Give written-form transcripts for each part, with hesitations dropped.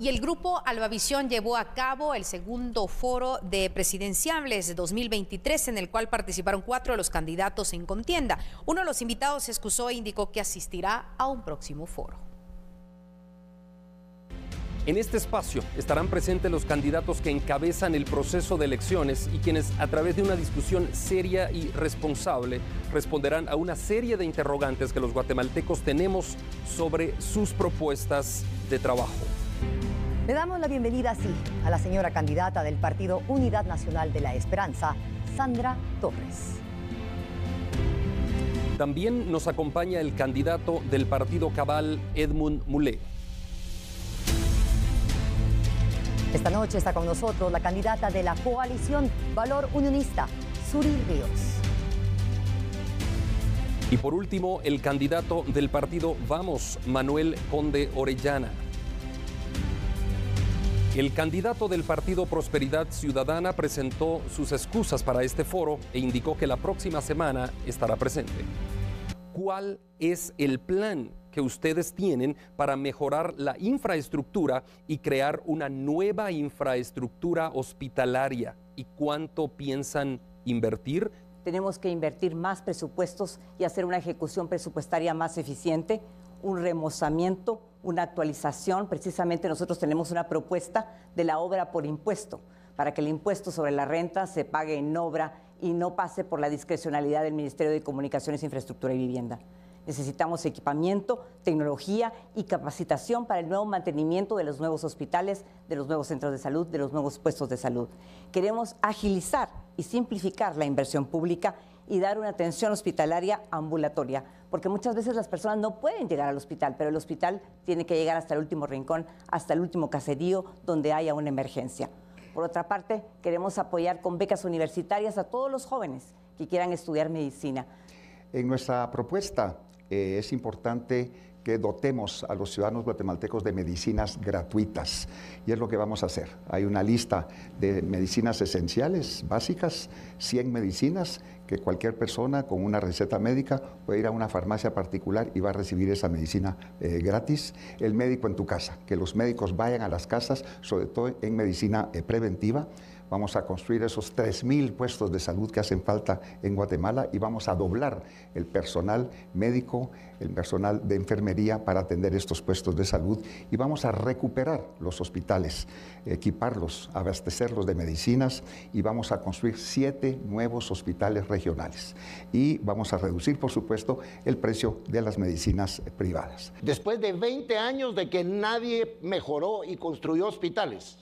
el grupo Albavisión llevó a cabo el segundo foro de presidenciables 2023, en el cual participaron 4 de los candidatos en contienda. Uno de los invitados se excusó e indicó que asistirá a un próximo foro. En este espacio estarán presentes los candidatos que encabezan el proceso de elecciones y quienes, a través de una discusión seria y responsable, responderán a una serie de interrogantes que los guatemaltecos tenemos sobre sus propuestas de trabajo. Le damos la bienvenida así a la señora candidata del Partido Unidad Nacional de la Esperanza, Sandra Torres. También nos acompaña el candidato del Partido Cabal, Edmund Mulé. Esta noche está con nosotros la candidata de la coalición Valor Unionista, Suri Ríos. Y por último, el candidato del partido Vamos, Manuel Conde Orellana. El candidato del partido Prosperidad Ciudadana presentó sus excusas para este foro e indicó que la próxima semana estará presente. ¿Cuál es el plan que ustedes tienen para mejorar la infraestructura y crear una nueva infraestructura hospitalaria? ¿Y cuánto piensan invertir? Tenemos que invertir más presupuestos y hacer una ejecución presupuestaria más eficiente, un remozamiento, una actualización. Precisamente nosotros tenemos una propuesta de la obra por impuesto, para que el impuesto sobre la renta se pague en obra y no pase por la discrecionalidad del Ministerio de Comunicaciones, Infraestructura y Vivienda. Necesitamos equipamiento, tecnología y capacitación para el nuevo mantenimiento de los nuevos hospitales, de los nuevos centros de salud, de los nuevos puestos de salud. Queremos agilizar y simplificar la inversión pública y dar una atención hospitalaria ambulatoria, porque muchas veces las personas no pueden llegar al hospital, pero el hospital tiene que llegar hasta el último rincón, hasta el último caserío donde haya una emergencia. Por otra parte, queremos apoyar con becas universitarias a todos los jóvenes que quieran estudiar medicina. En nuestra propuesta es importante que dotemos a los ciudadanos guatemaltecos de medicinas gratuitas, y es lo que vamos a hacer. Hay una lista de medicinas esenciales, básicas, 100 medicinas que cualquier persona con una receta médica puede ir a una farmacia particular y va a recibir esa medicina gratis. El médico en tu casa, que los médicos vayan a las casas, sobre todo en medicina preventiva. Vamos a construir esos 3,000 puestos de salud que hacen falta en Guatemala y vamos a doblar el personal médico, el personal de enfermería para atender estos puestos de salud, y vamos a recuperar los hospitales, equiparlos, abastecerlos de medicinas, y vamos a construir 7 nuevos hospitales regionales. Y vamos a reducir, por supuesto, el precio de las medicinas privadas. Después de 20 años de que nadie mejoró y construyó hospitales,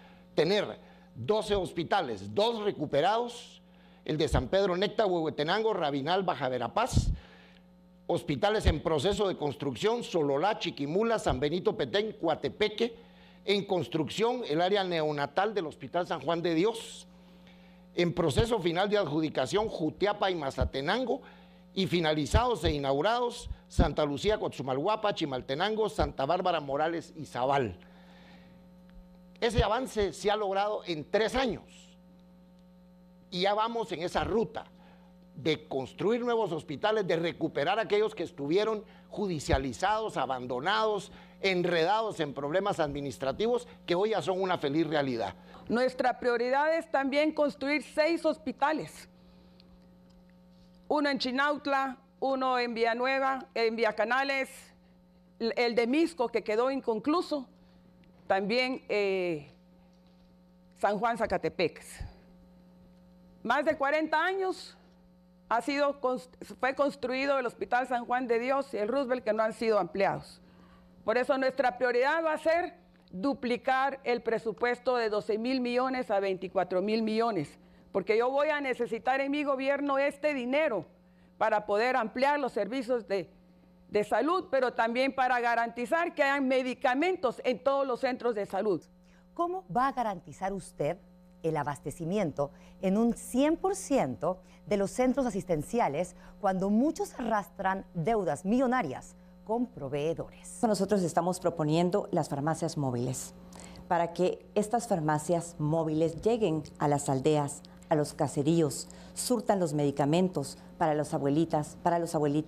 tener 12 hospitales, 2 recuperados, el de San Pedro Necta, Huehuetenango, Rabinal, Baja Verapaz, hospitales en proceso de construcción, Sololá, Chiquimula, San Benito Petén, Coatepeque, en construcción el área neonatal del Hospital San Juan de Dios, en proceso final de adjudicación Jutiapa y Mazatenango, y finalizados e inaugurados Santa Lucía, Cotzumalguapa, Chimaltenango, Santa Bárbara, Morales y Zabal. Ese avance se ha logrado en 3 años y ya vamos en esa ruta de construir nuevos hospitales, de recuperar aquellos que estuvieron judicializados, abandonados, enredados en problemas administrativos que hoy ya son una feliz realidad. Nuestra prioridad es también construir 6 hospitales, uno en Chinautla, uno en Villanueva, en Villacanales, el de Misco que quedó inconcluso, también San Juan Zacatepeques. Más de 40 años fue construido el Hospital San Juan de Dios y el Roosevelt, que no han sido ampliados. Por eso nuestra prioridad va a ser duplicar el presupuesto de 12,000 millones a 24,000 millones, porque yo voy a necesitar en mi gobierno este dinero para poder ampliar los servicios de salud, pero también para garantizar que hayan medicamentos en todos los centros de salud. ¿Cómo va a garantizar usted el abastecimiento en un 100% de los centros asistenciales cuando muchos arrastran deudas millonarias con proveedores? Nosotros estamos proponiendo las farmacias móviles, para que estas farmacias móviles lleguen a las aldeas, a los caseríos, surtan los medicamentos para las abuelitas, para los abuelitos,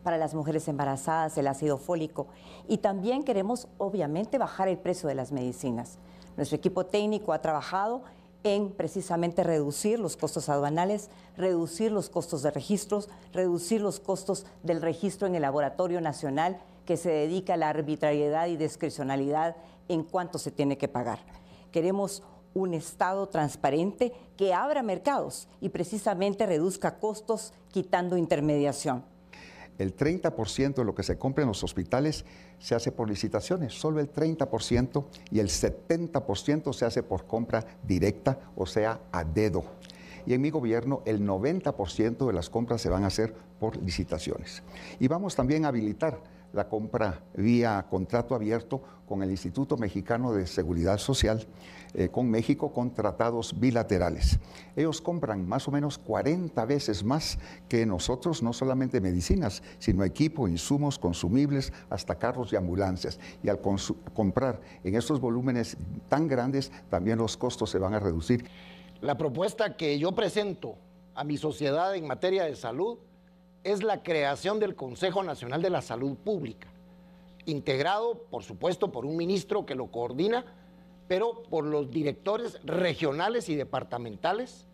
para las mujeres embarazadas, el ácido fólico. Y también queremos, obviamente, bajar el precio de las medicinas. Nuestro equipo técnico ha trabajado en precisamente reducir los costos aduanales, reducir los costos de registros, reducir los costos del registro en el Laboratorio Nacional, que se dedica a la arbitrariedad y discrecionalidad en cuánto se tiene que pagar. Queremos un Estado transparente que abra mercados y precisamente reduzca costos quitando intermediación. El 30% de lo que se compra en los hospitales se hace por licitaciones, solo el 30%, y el 70% se hace por compra directa, o sea, a dedo. Y en mi gobierno el 90% de las compras se van a hacer por licitaciones. Y vamos también a habilitar la compra vía contrato abierto con el Instituto Mexicano de Seguridad Social, con México, con tratados bilaterales. Ellos compran más o menos 40 veces más que nosotros, no solamente medicinas, sino equipo, insumos, consumibles, hasta carros y ambulancias. Y al comprar en estos volúmenes tan grandes, también los costos se van a reducir. La propuesta que yo presento a mi sociedad en materia de salud es la creación del Consejo Nacional de la Salud Pública, integrado, por supuesto, por un ministro que lo coordina, pero por los directores regionales y departamentales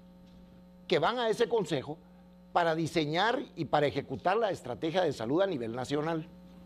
que van a ese consejo para diseñar y para ejecutar la estrategia de salud a nivel nacional.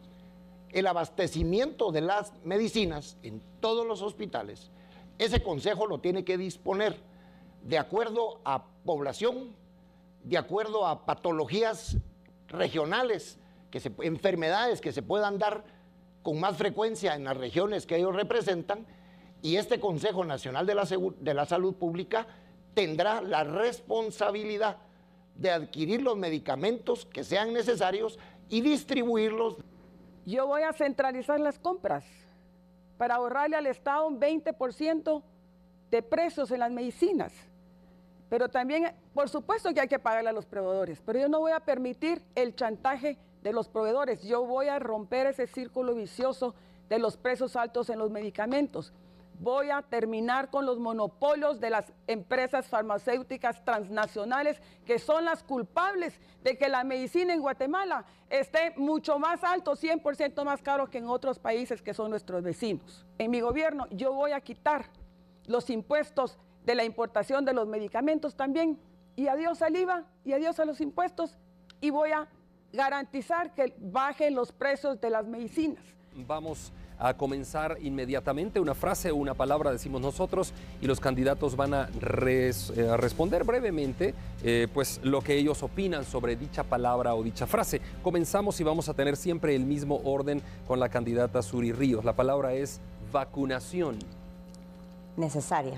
El abastecimiento de las medicinas en todos los hospitales, ese consejo lo tiene que disponer de acuerdo a población, de acuerdo a patologías regionales, enfermedades que se puedan dar con más frecuencia en las regiones que ellos representan, y este Consejo Nacional de la Salud Pública tendrá la responsabilidad de adquirir los medicamentos que sean necesarios y distribuirlos. Yo voy a centralizar las compras para ahorrarle al Estado un 20% de precios en las medicinas. Pero también, por supuesto que hay que pagarle a los proveedores, pero yo no voy a permitir el chantaje de los proveedores. Yo voy a romper ese círculo vicioso de los precios altos en los medicamentos. Voy a terminar con los monopolios de las empresas farmacéuticas transnacionales, que son las culpables de que la medicina en Guatemala esté mucho más alto, 100% más caro que en otros países que son nuestros vecinos. En mi gobierno yo voy a quitar los impuestos de la importación de los medicamentos también, y adiós al IVA y adiós a los impuestos, y voy a garantizar que bajen los precios de las medicinas. Vamos a comenzar inmediatamente. Una frase o una palabra decimos nosotros y los candidatos van a responder brevemente pues lo que ellos opinan sobre dicha palabra o dicha frase. Comenzamos y vamos a tener siempre el mismo orden con la candidata Suri Ríos. La palabra es vacunación. Necesaria.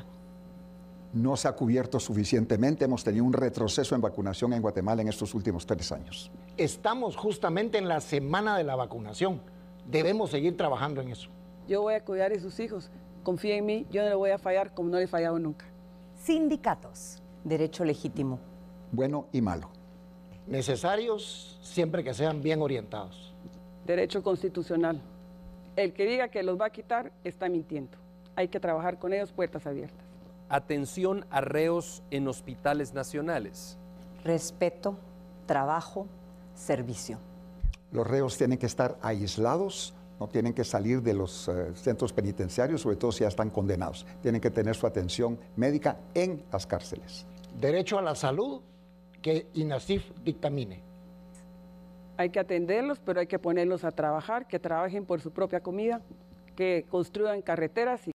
No se ha cubierto suficientemente, hemos tenido un retroceso en vacunación en Guatemala en estos últimos 3 años. Estamos justamente en la semana de la vacunación. Debemos seguir trabajando en eso. Yo voy a cuidar de sus hijos. Confía en mí, yo no le voy a fallar como no le he fallado nunca. Sindicatos. Derecho legítimo. Bueno y malo. Necesarios siempre que sean bien orientados. Derecho constitucional. El que diga que los va a quitar está mintiendo. Hay que trabajar con ellos puertas abiertas. Atención a reos en hospitales nacionales. Respeto, trabajo, servicio. Los reos tienen que estar aislados, no tienen que salir de los centros penitenciarios, sobre todo si ya están condenados. Tienen que tener su atención médica en las cárceles. Derecho a la salud, que INASIF dictamine. Hay que atenderlos, pero hay que ponerlos a trabajar, que trabajen por su propia comida, que construyan carreteras.